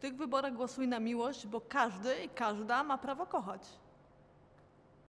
tych wyborach głosuj na miłość, bo każdy i każda ma prawo kochać.